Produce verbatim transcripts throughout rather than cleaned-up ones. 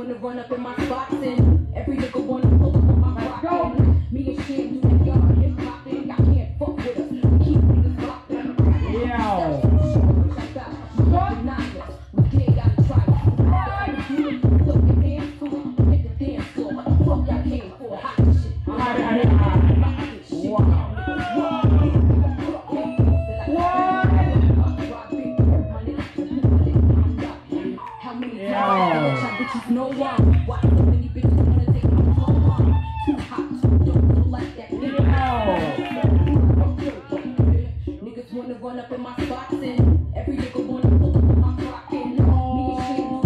wanna run up in my spots and every nigga wanna pull up on my rock. Me and Sham do that yard hip hop thing. I can't fuck with us. We keep niggas locked in. Yeah. We can't gotta try it. Put your hands to it. Hit the dance floor. What the fuck y'all came for? Hot shit. How many times bitches know why? Why so many bitches wanna take my flow on? Too hot, too dope, don't like that nigga. Niggas wanna run up in my spots and every nigga wanna pull up on my clock and me and shit.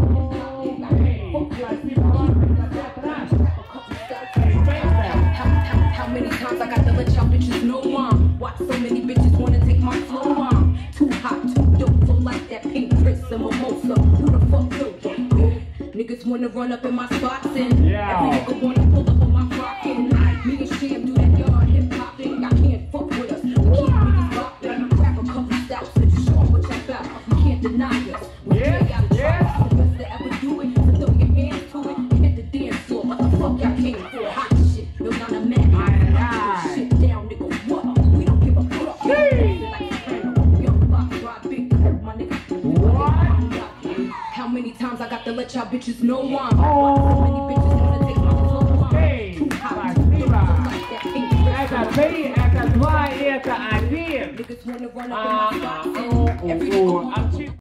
How many times I got to let y'all bitches know I'm? Why so many bitches wanna take my flow on? Too hot, too dope, don't like that pink Chris and mimosa. Who the fuck do? Niggas wanna run up in my spots and yeah. Every nigga wanna pull up on my clock and me and Sham do that yard hip hop thing. I can't fuck with us. We keep niggas locked in. Grab a couple styles and show what y'all about. You can't deny us. We yeah. Can't gotta try yeah. The best to ever do it. So throw your hands to it and hit the dance floor. What the fuck y'all came for? Hot shit. You're not a man. I shit down, nigga. What? We don't give a fuck. How many times I got to let y'all bitches know I'm? Why so many bitches wanna take my flow on? Too hot, too dope, like that pink. Это три, это два, это один. Niggas wanna run up in my spots and every nigga